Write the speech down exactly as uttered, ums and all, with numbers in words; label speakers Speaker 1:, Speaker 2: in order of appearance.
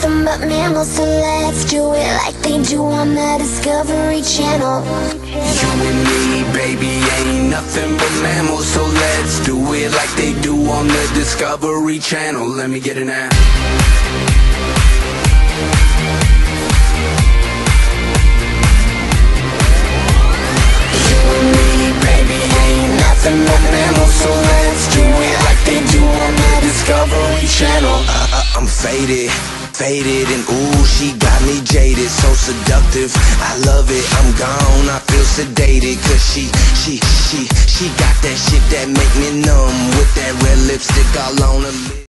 Speaker 1: nothing but mammals, so let's do it like they do on the Discovery Channel.
Speaker 2: You and me, baby, ain't nothing but mammals, so let's do it like they do on the Discovery Channel. Let me get it now. You and me, baby, ain't nothing but mammals, so let's do it like they do on the Discovery Channel. uh, uh, I'm faded, faded, and ooh, she got me jaded, so seductive, I love it, I'm gone, I feel sedated, cause she, she, she, she got that shit that make me numb, with that red lipstick all on her lips.